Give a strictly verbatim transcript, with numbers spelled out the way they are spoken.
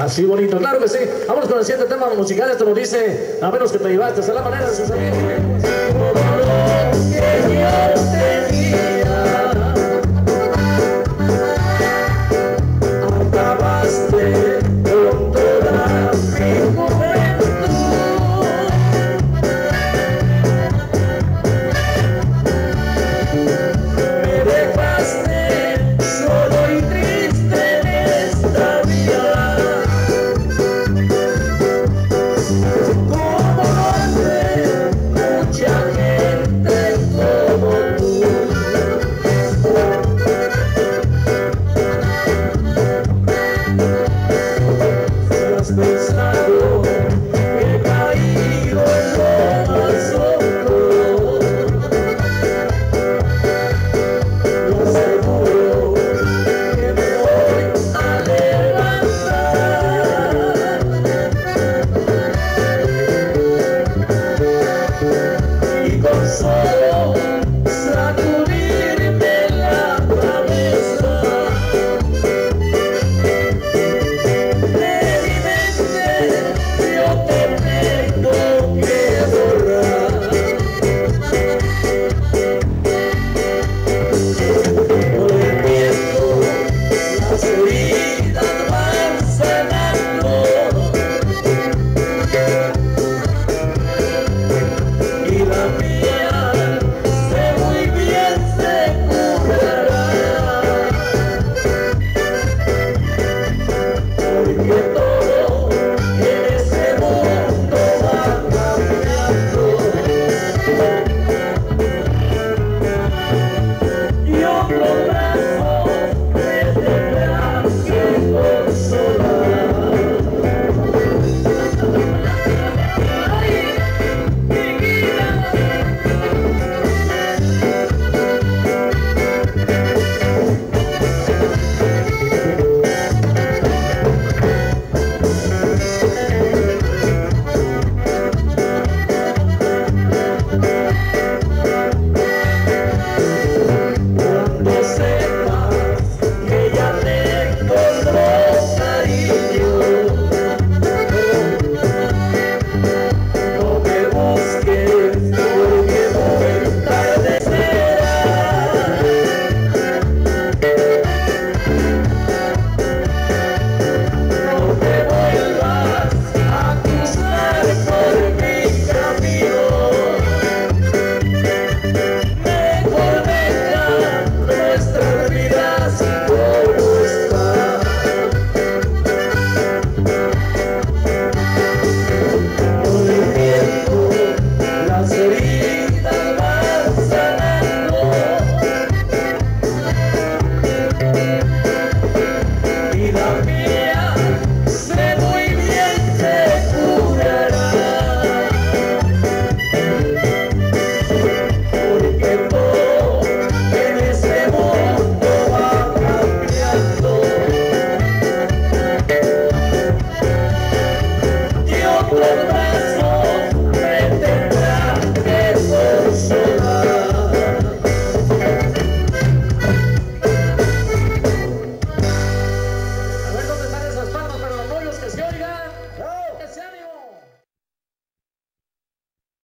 Así bonito, claro que sí. Vamos con el siguiente tema musical. Esto nos dice: a menos que te llevaste, a la manera de sus amigos. Acabaste con toda mi juventud. Me dejaste solo y triste en esta vida. Como no sé, mucha gente como tú. Has pensado que he caído en lo más hondo. Lo seguro que me voy a levantar y con solo